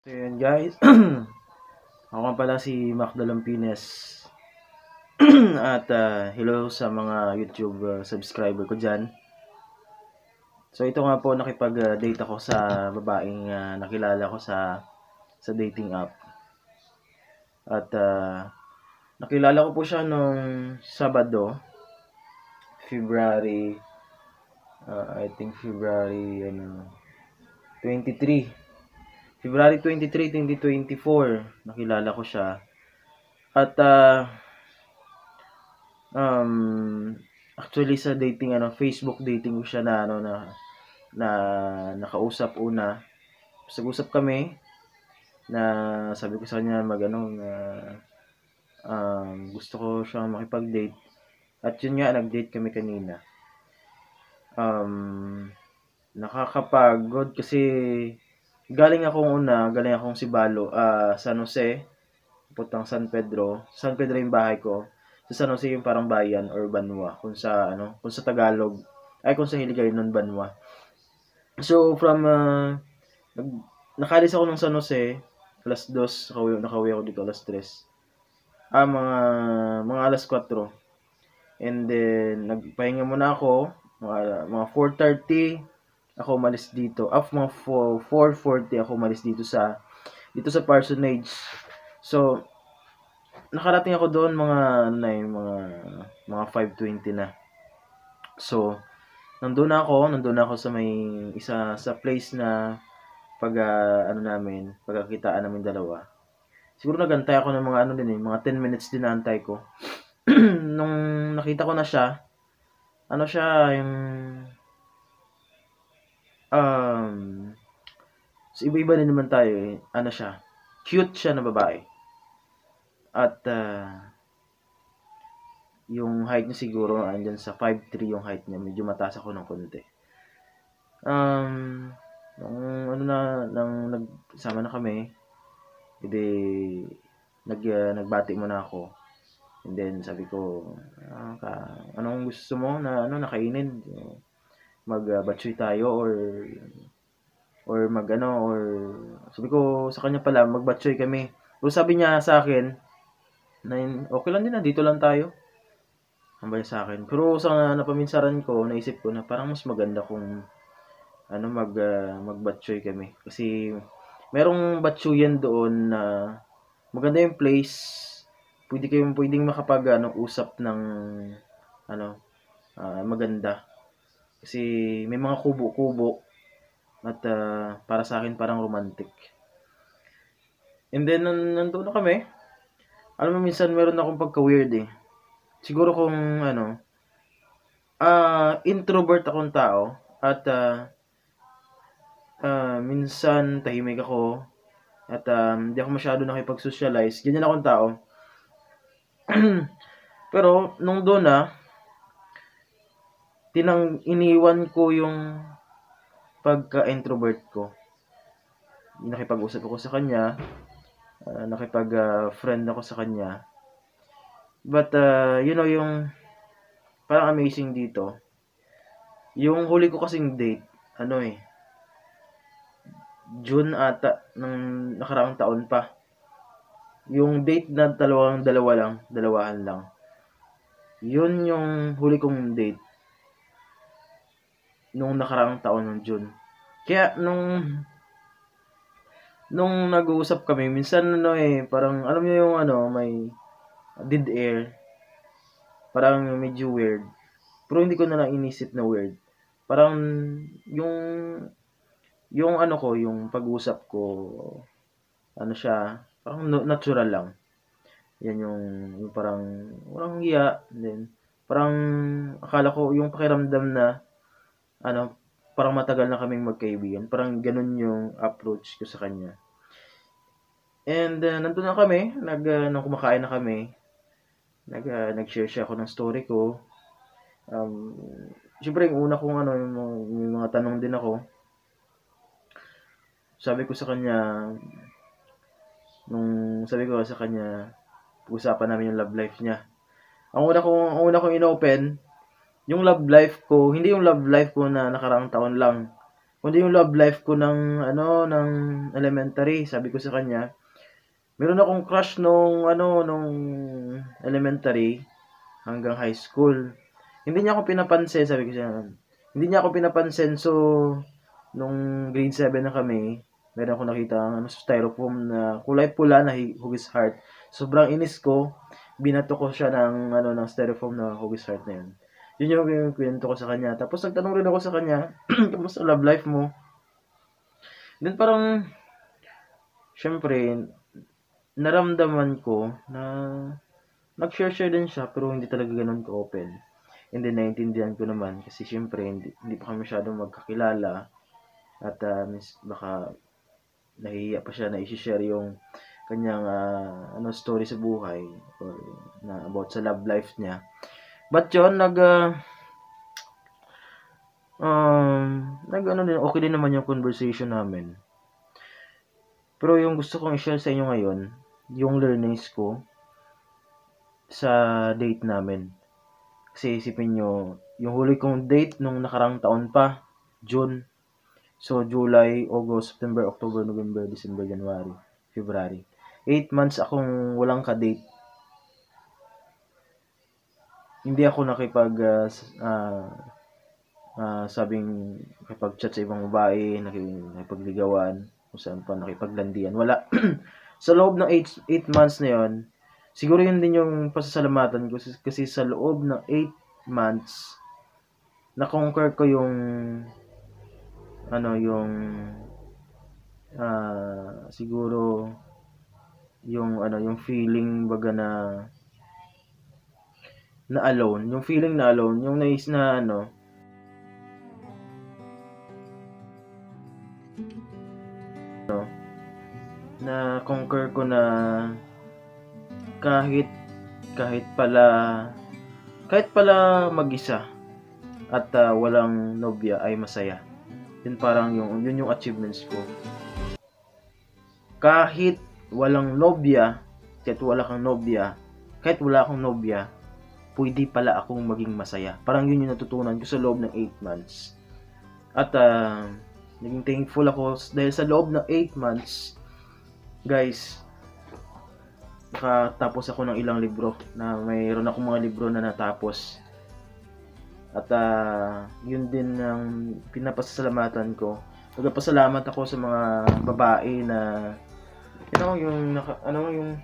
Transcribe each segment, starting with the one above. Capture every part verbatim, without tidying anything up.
So yun guys, ako nga pala si Mac Dalampines at ah, hello sa mga YouTube ah, subscriber ko dyan. So ito nga po, nakipag-date ako sa babaeng ah, nakilala ko sa sa dating app. At ah, nakilala ko po siya nung Sabado, February, ah, I think February ano, twenty-three. February twenty-three, twenty twenty-four, nakilala ko siya. At ah, um, actually sa dating ano, Facebook dating ko siya na ano na na nakausap una. Nag-usap kami na sabi ko sa kanya mag ano na um, gusto ko siyang makipag-date. At yun nga, nag-date kami kanina. Um, nakakapagod kasi galing akong una, galing akong Sibalo, ah San Jose, pupuntang San Pedro. San Pedro yung bahay ko. Sa San Jose yung parang bayan or banwa kung sa ano, kung sa Tagalog ay kung sa Hiligay nun banwa. So from uh, nag, nakalis ako ng San Jose alas dos, nakauwi, nakauwi ako dito alas tres. Ah, mga mga alas kwatro. And then nagpahinga muna ako mga mga four thirty ako umalis dito. Af mga four forty ako umalis dito sa dito sa Parsonage. So nakarating ako doon mga ano na yun, mga mga five twenty na. So nandun na ako, nandun na ako sa may isa sa place na pag uh, ano namin, pagkakitaan namin dalawa. Siguro nagantay ako ng mga ano din eh, mga ten minutes din naantay ko. Nung nakita ko na siya, ano siya, yung um so iba-iba din naman tayo eh. Ano siya, cute siya na babae. At uh, yung height niya siguro andyan sa five three yung height niya, medyo mataas ako ng konti. Um, nung ano na, nang nagsama na kami, edi nag uh, nagbati muna ako. And then sabi ko, ah, ka, anong gusto mo na ano nakainin? Mag-batchoy uh, tayo or or mag ano or sabi ko sa kanya pala mag-batchoy kami. Pero sabi niya sa akin na okay lang din na dito lang tayo. Ambay sa akin. Pero sa napaminsaran ko, naisip ko na parang mas maganda kung ano mag uh, mag-batchoy kami kasi merong batchoyan doon na maganda yung place. Pwede kayong pwedeng makapag ano usap ng ano uh, maganda. Kasi may mga kubo-kubo at uh, para sa akin parang romantic. And then nandoon na kami. Alam mo minsan meron akong pagka-weird eh. Siguro kung ano uh, introvert akong tao at uh, uh, minsan tahimik ako at um, hindi ako masyado nakipag-socialize. Ganyan akong tao. Pero nung doon na tinang iniwan ko yung pagka-introvert ko. Nakipag-usap ako sa kanya, uh, nakipag-friend uh, ako sa kanya. But uh, you know yung parang amazing dito. Yung huli ko kasing date, ano eh, June ata ng nakaraang taon pa. Yung date na dalawang dalawa lang, dalawahan lang. Yun yung huli kong date nung nakaraang taon ng June. Kaya nung nung nag-uusap kami, minsan ano eh, parang alam niyo yung ano, may dead air. Parang medyo weird. Pero hindi ko na lang inisip na weird. Parang yung yung ano ko, yung pag-usap ko, ano siya, parang natural lang. Yan yung, yung parang walang hiya. Then parang akala ko yung pakiramdam na ano, parang matagal na kaming magkaibigan. Parang ganun yung approach ko sa kanya. And uh, nandun na kami, nag uh, nung kumakain na kami, nag uh, nag-share siya ako ng story ko. Um, Siyempre, yung una kong ano, yung, yung mga tanong din ako. Sabi ko sa kanya, nung sabi ko sa kanya, usapan namin yung love life niya. Ang una kong, ang una kong inopen, yung love life ko, hindi yung love life ko na nakaraang taon lang. kundi yung love life ko ng ano, ng elementary. Sabi ko sa kanya, meron akong crush nung ano, nung elementary hanggang high school. Hindi niya ako pinapansin, sabi ko siya. Hindi niya ako pinapansin, so nung grade seven na kami, meron akong nakita ang ano, styrofoam na kulay pula na hugis heart. Sobrang inis ko, binato ko siya ng ano ng styrofoam na hugis heart na yun. Yun yung, yung kwento ko sa kanya. Tapos nagtanong rin ako sa kanya, kamusta love life mo? Then parang, syempre, naramdaman ko na nag-share-share din siya pero hindi talaga ganun ka-open. And then naiintindihan ko naman kasi syempre hindi, hindi pa kami masyadong magkakilala at uh, mis, baka nahihiya pa siya na i-share yung kanyang uh, ano story sa buhay or na about sa love life niya. But yun, nag uh, um, nag ano din, okay din naman yung conversation namin. Pero yung gusto kong i-share sa inyo ngayon, yung learnings ko sa date namin. Kasi isipin nyo, yung huli kong date nung nakarang taon pa, June. So, July, August, September, October, November, December, January, February. Eight months akong walang ka-date. Hindi ako nakipag, uh, uh, uh, sabing, nakipag-chat sa ibang babae, nakipagligawan, kung saan pa nakipaglandian. Wala. Sa loob ng eight months na yon, siguro yun din yung pasasalamatan ko kasi sa loob ng eight months na-conquer ko yung ano yung uh, siguro yung ano yung feeling baga na na alone, yung feeling na alone, yung nais na ano na conquer ko na kahit kahit pala kahit pala mag-isa at uh, walang nobya ay masaya. Yun parang yung yun yung achievements ko. Kahit walang nobya, kahit wala kang nobya, kahit wala akong nobya, pwede pala akong maging masaya. Parang yun yung natutunan ko sa loob ng eight months. At uh, naging thankful ako dahil sa loob ng eight months, guys, nakatapos ako ng ilang libro na mayroon akong mga libro na natapos. At uh, yun din ang pinapasalamatan ko. Nagpasalamat ako sa mga babae na you know, yung naka, ano yung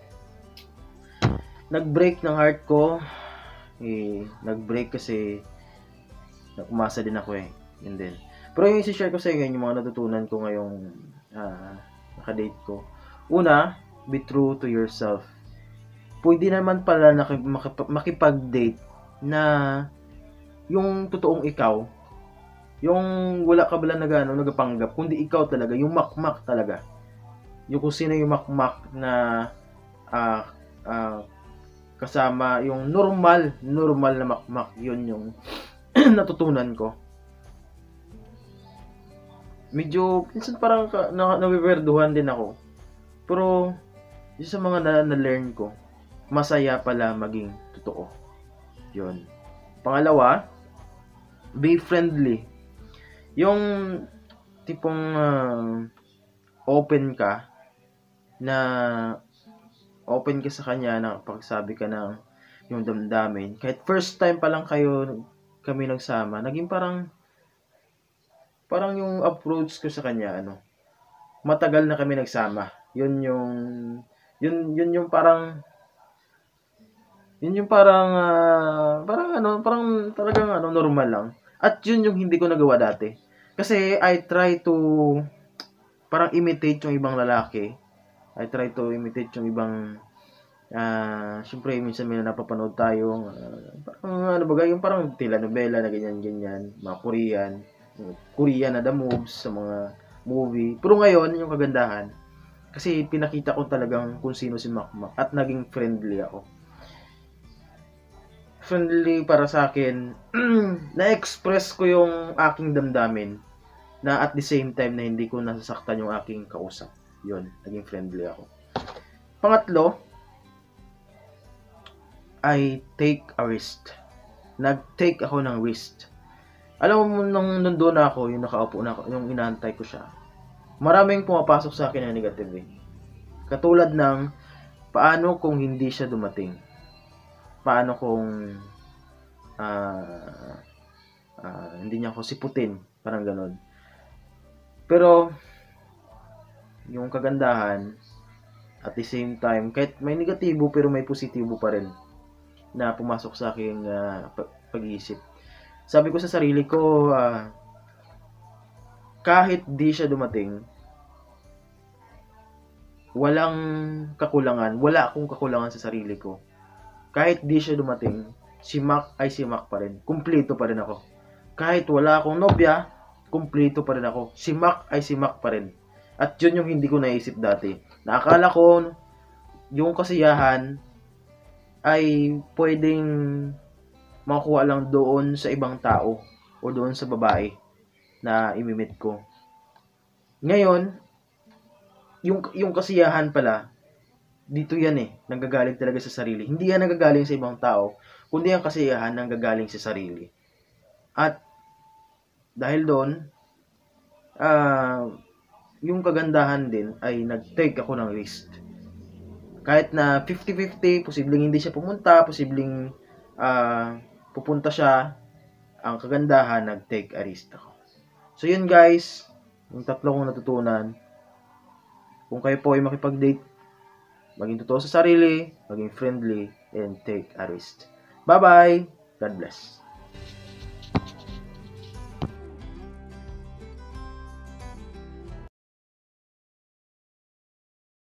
nag-break ng heart ko. Eh, nag-break kasi umasa din ako eh. Yun din. Pero yung i-share ko sa inyo yung mga natutunan ko ngayong uh, naka-date ko. Una, be true to yourself. Pwede naman pala makipag-date na yung totoong ikaw, yung wala ka bala na gano'n, nagapanggap, kundi ikaw talaga, yung makmak talaga. Yung kung sino yung makmak na uh, uh, kasama, yung normal, normal na makmak, yun yung natutunan ko. Medyo, minsan parang na, nawiwerduhan din ako. Pero, yung sa mga na, na-learn ko, masaya pala maging totoo. Yun. Pangalawa, be friendly. Yung tipong uh, open ka na open ka sa kanya na pagsabi ka ng yung damdamin. Kahit first time pa lang kayo kami nagsama, naging parang parang yung approach ko sa kanya ano. Matagal na kami nagsama. Yun yung yun yun yung parang yun yung parang uh, parang ano, parang talagang ano normal lang. At yun yung hindi ko nagawa dati. Kasi I try to parang imitate yung ibang lalaki. I try to imitate yung ibang uh, syempre minsan may napapanood tayo uh, parang ano ba yung parang telenovela na ganyan-ganyan, mga Korean, Korean na the moves sa mga movie. Pero ngayon yung kagandahan kasi pinakita ko talagang kung sino si Makmak at naging friendly ako. Friendly para sa akin, na-express ko yung aking damdamin na at the same time na hindi ko nasasaktan yung aking kausap. Yun, naging friendly ako. Pangatlo, I take a risk. Nag-take ako ng risk. Alam mo nung nandoon na ako, yung nakaupo na ako, yung inaantay ko siya, maraming pumapasok sa akin na negative eh. Katulad ng, paano kung hindi siya dumating? Paano kung uh, uh, hindi niya ako siputin? Parang ganon. Pero, yung kagandahan, at the same time, kahit may negatibo pero may positibo pa rin na pumasok sa aking uh, pag-iisip. Sabi ko sa sarili ko, uh, kahit di siya dumating, walang kakulangan, wala akong kakulangan sa sarili ko. Kahit di siya dumating, si Mac ay si Mac pa rin. Kumpleto pa rin ako. Kahit wala akong nobya, kumpleto pa rin ako. Si Mac ay si Mac pa rin. At yun yung hindi ko naisip dati. Nakakala ko, yung kasiyahan ay pwedeng makuha lang doon sa ibang tao o doon sa babae na imimit ko. Ngayon, yung, yung kasiyahan pala, dito yan eh, nanggagaling talaga sa sarili. Hindi yan nanggagaling sa ibang tao, kundi ang kasiyahan nanggagaling sa sarili. At dahil doon, ah, uh, yung kagandahan din ay nag-take ako ng risk. Kahit na fifty-fifty, posibleng hindi siya pumunta, posibleng uh, pupunta siya, ang kagandahan, nag-take a risk ako. So yun guys, yung tatlo kong natutunan. Kung kayo po ay makipag-date, maging totoo sa sarili, maging friendly, and take a risk. Bye-bye! God bless.